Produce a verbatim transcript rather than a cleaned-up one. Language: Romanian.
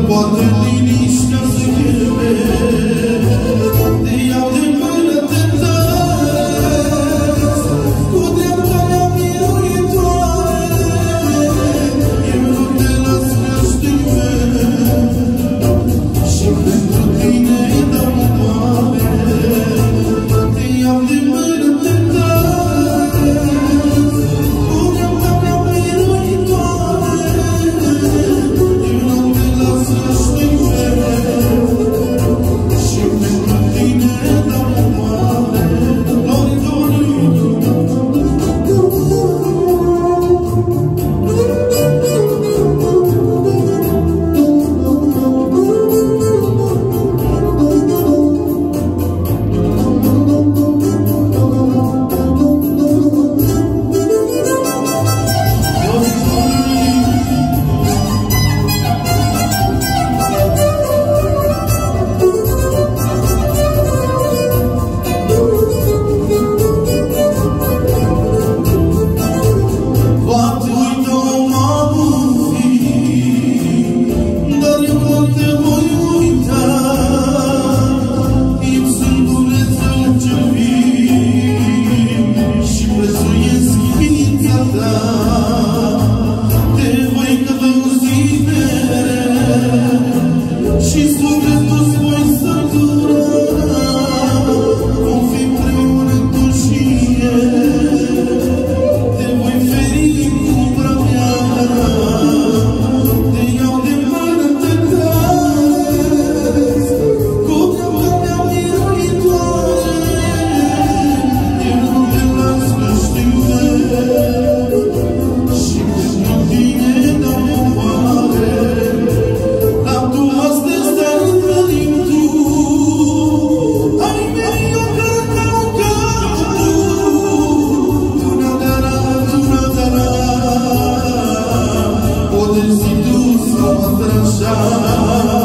poate liniștea să cheme. Te iau de mână, te dăresc cu dreapta mea miruitoare. Eu nu te las răștive și pentru tine dau doare. Te iau de mână, te dăresc cu dreapta mea miruitoare. Eu nu te las răștive și pentru tine dau doare. Lori, lori, poate uita-o m-am fi, dar eu tot te voi uita. Eu sunt Dumnezeu ce vii și prețuiesc ființa ta. Te voi călăuzi mereu și sufletul-ți voi sătura. Vom fi împreună tu și eu. Te voi feri cu umbra mea. Te iau de mână, te dăresc cu dreapta mea miruitoare. Eu nu te las răștive și pentru tine dau doare. Dar tu astăzi te-ai întâlnit tu. Ai mei, eu cântau cântul tu nadara, tu nadara. Podes si tu só atrasar.